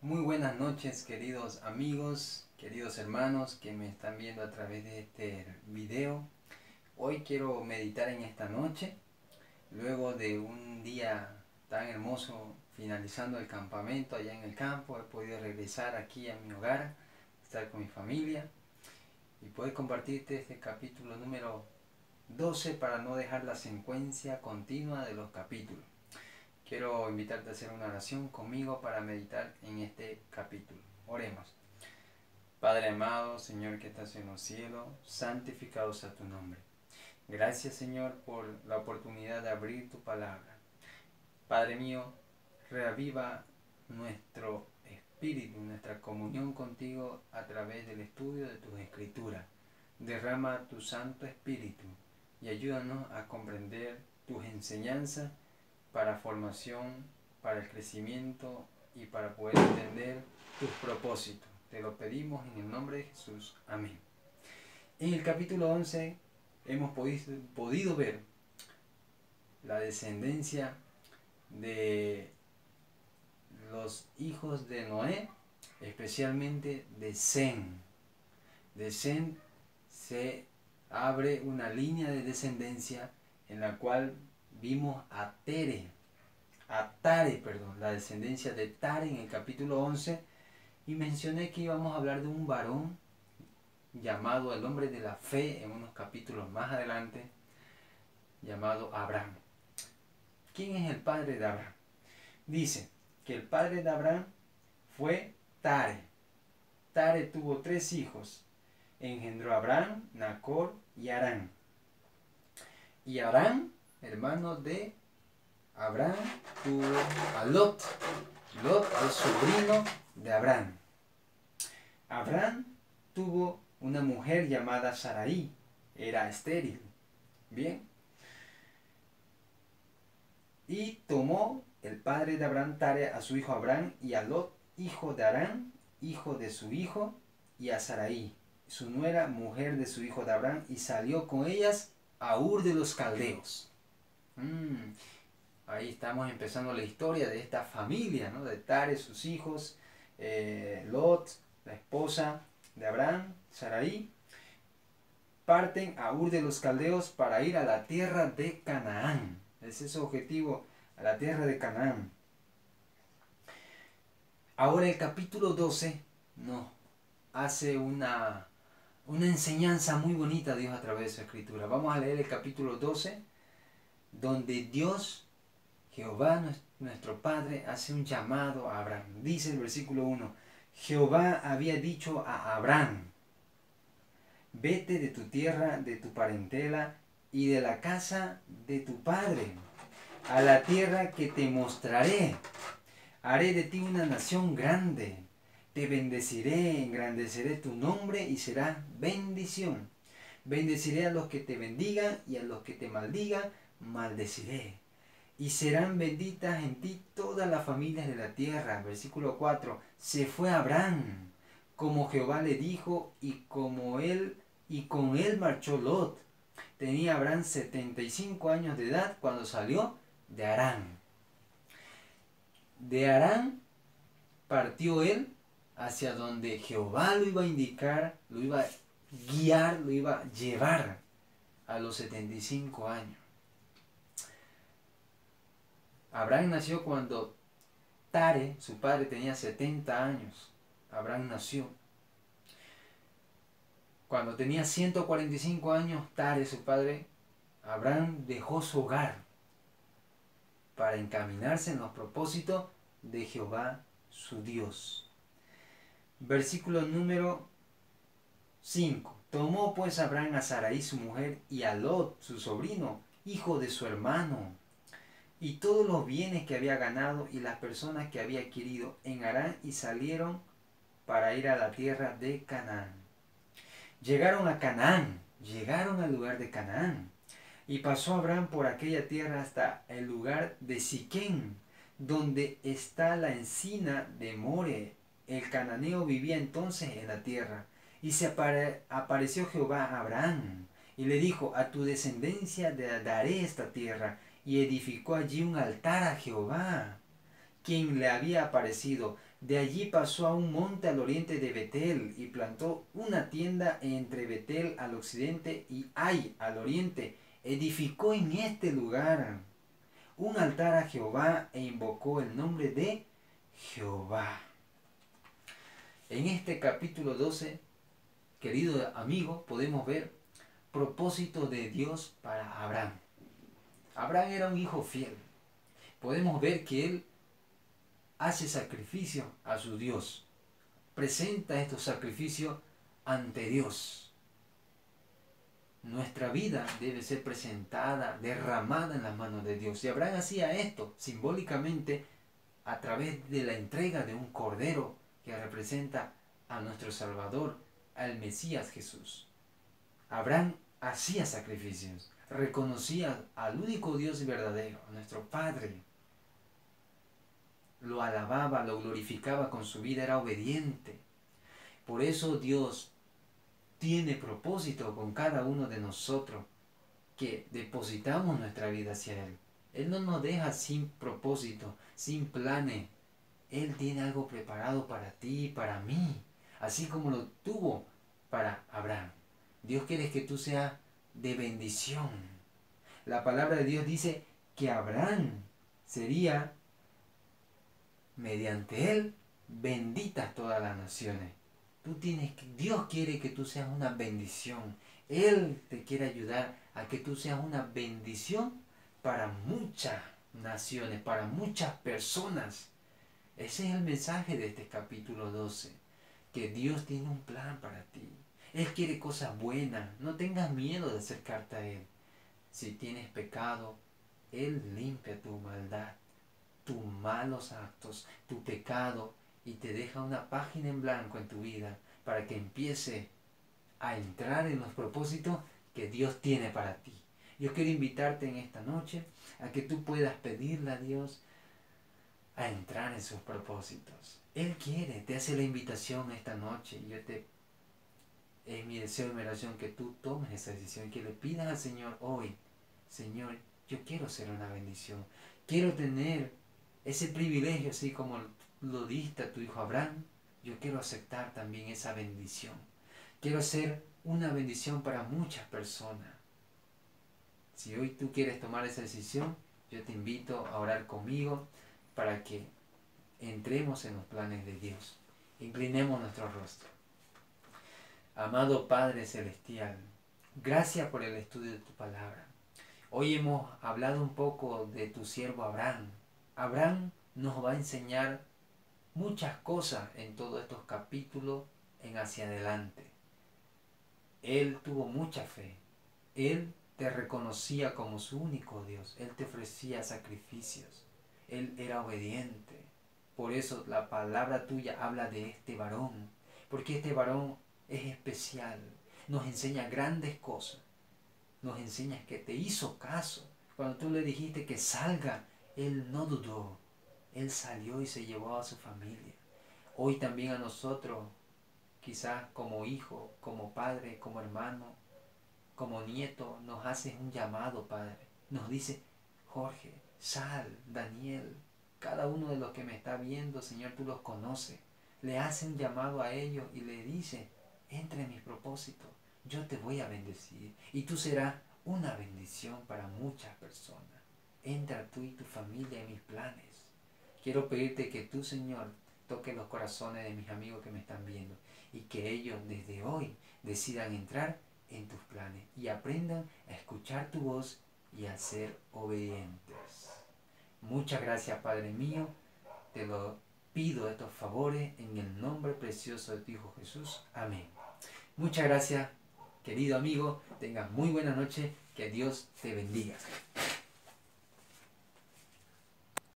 Muy buenas noches, queridos amigos, queridos hermanos que me están viendo a través de este video. Hoy quiero meditar en esta noche, luego de un día tan hermoso finalizando el campamento allá en el campo. He podido regresar aquí a mi hogar, estar con mi familia y poder compartirte este capítulo número 12 para no dejar la secuencia continua de los capítulos. Quiero invitarte a hacer una oración conmigo para meditar en este capítulo. Oremos. Padre amado, Señor que estás en los cielos, santificado sea tu nombre. Gracias, Señor, por la oportunidad de abrir tu palabra. Padre mío, reaviva nuestro espíritu, nuestra comunión contigo a través del estudio de tus escrituras. Derrama tu Santo Espíritu y ayúdanos a comprender tus enseñanzas para formación, para el crecimiento y para poder entender tus propósitos. Te lo pedimos en el nombre de Jesús. Amén. En el capítulo 11 hemos podido ver la descendencia de los hijos de Noé, especialmente de Sem. De Sem se abre una línea de descendencia en la cual vimos a Tare, la descendencia de Tare en el capítulo 11, y mencioné que íbamos a hablar de un varón llamado el hombre de la fe en unos capítulos más adelante, llamado Abraham. ¿Quién es el padre de Abraham? Dice que el padre de Abraham fue Tare. Tare tuvo 3 hijos. Engendró a Abraham, Nacor y Harán. Y Harán, hermano de Abraham, tuvo a Lot. Lot es sobrino de Abraham. Abraham tuvo una mujer llamada Sarai. Era estéril. Bien. Y tomó el padre de Abraham, Tare, a su hijo Abraham, y a Lot, hijo de Harán, hijo de su hijo, y a Sarai, su nuera, mujer de su hijo de Abraham, y salió con ellas a Ur de los Caldeos. Ahí estamos empezando la historia de esta familia, ¿no? De Tare, sus hijos, Lot, la esposa de Abraham, Sarai, parten a Ur de los Caldeos para ir a la tierra de Canaán. Ese es su objetivo, a la tierra de Canaán. Ahora el capítulo 12 nos hace una enseñanza muy bonita Dios a través de su escritura. Vamos a leer el capítulo 12, donde Dios, Jehová nuestro Padre, hace un llamado a Abraham. Dice el versículo 1, Jehová había dicho a Abraham, vete de tu tierra, de tu parentela y de la casa de tu padre, a la tierra que te mostraré. Haré de ti una nación grande, te bendeciré, engrandeceré tu nombre y serás bendición. Bendeciré a los que te bendigan y a los que te maldigan, maldeciré. Y serán benditas en ti todas las familias de la tierra. Versículo 4. Se fue Abraham, como Jehová le dijo, y con él marchó Lot. Tenía Abraham 75 años de edad cuando salió de Harán. De Harán partió él hacia donde Jehová lo iba a indicar, lo iba a guiar, lo iba a llevar a los 75 años. Abraham nació cuando Tare, su padre, tenía 70 años. Abraham nació. Cuando tenía 145 años, Tare, su padre, Abraham dejó su hogar para encaminarse en los propósitos de Jehová, su Dios. Versículo número 5. Tomó pues Abraham a Sarai su mujer y a Lot su sobrino, hijo de su hermano, y todos los bienes que había ganado y las personas que había adquirido en Harán, y salieron para ir a la tierra de Canaán. Llegaron a Canaán, llegaron al lugar de Canaán. Y pasó Abraham por aquella tierra hasta el lugar de Siquén, donde está la encina de More. El cananeo vivía entonces en la tierra. Y se apareció Jehová a Abraham, y le dijo, a tu descendencia daré esta tierra. Y edificó allí un altar a Jehová, quien le había aparecido. De allí pasó a un monte al oriente de Betel y plantó una tienda entre Betel al occidente y Ai al oriente. Edificó en este lugar un altar a Jehová e invocó el nombre de Jehová. En este capítulo 12, querido amigo, podemos ver propósito de Dios para Abraham. Abraham era un hijo fiel. Podemos ver que él hace sacrificio a su Dios. Presenta estos sacrificios ante Dios. Nuestra vida debe ser presentada, derramada en las manos de Dios. Y Abraham hacía esto simbólicamente a través de la entrega de un cordero que representa a nuestro Salvador, al Mesías Jesús. Abraham hacía sacrificios, reconocía al único Dios verdadero, a nuestro Padre. Lo alababa, lo glorificaba con su vida, era obediente. Por eso Dios tiene propósito con cada uno de nosotros, que depositamos nuestra vida hacia Él. Él no nos deja sin propósito, sin planes. Él tiene algo preparado para ti y para mí, así como lo tuvo para Abraham. Dios quiere que tú seas de bendición. La palabra de Dios dice que Abraham sería, mediante él, benditas todas las naciones. Dios quiere que tú seas una bendición. Él te quiere ayudar a que tú seas una bendición para muchas naciones, para muchas personas. Ese es el mensaje de este capítulo 12, que Dios tiene un plan para ti. Él quiere cosas buenas. No tengas miedo de acercarte a Él. Si tienes pecado, Él limpia tu maldad, tus malos actos, tu pecado, y te deja una página en blanco en tu vida para que empiece a entrar en los propósitos que Dios tiene para ti. Yo quiero invitarte en esta noche a que tú puedas pedirle a Dios a entrar en sus propósitos. Él quiere, te hace la invitación esta noche. Es mi deseo y mi oración que tú tomes esa decisión, que le pidas al Señor hoy: Señor, yo quiero ser una bendición. Quiero tener ese privilegio, así como lo diste a tu hijo Abraham. Yo quiero aceptar también esa bendición. Quiero ser una bendición para muchas personas. Si hoy tú quieres tomar esa decisión, yo te invito a orar conmigo para que entremos en los planes de Dios. Inclinemos nuestro rostro. Amado Padre Celestial, gracias por el estudio de tu palabra. Hoy hemos hablado un poco de tu siervo Abraham. Abraham nos va a enseñar muchas cosas en todos estos capítulos en hacia adelante. Él tuvo mucha fe. Él te reconocía como su único Dios. Él te ofrecía sacrificios. Él era obediente. Por eso la palabra tuya habla de este varón. Porque este varón es especial. Nos enseña grandes cosas. Nos enseña que te hizo caso. Cuando tú le dijiste que salga, él no dudó. Él salió y se llevó a su familia. Hoy también a nosotros, quizás como hijo, como padre, como hermano, como nieto, nos haces un llamado, Padre. Nos dice: Jorge, sal, Daniel, cada uno de los que me está viendo, Señor, tú los conoces. Le hace un llamado a ellos y le dice: entra en mis propósitos, yo te voy a bendecir y tú serás una bendición para muchas personas. Entra tú y tu familia en mis planes. Quiero pedirte que tú, Señor, toques los corazones de mis amigos que me están viendo y que ellos desde hoy decidan entrar en tus planes y aprendan a escuchar tu voz y a ser obedientes. Muchas gracias, Padre mío. Te lo pido, estos favores, en el nombre precioso de tu Hijo Jesús. Amén. Muchas gracias, querido amigo. Tengas muy buena noche. Que Dios te bendiga.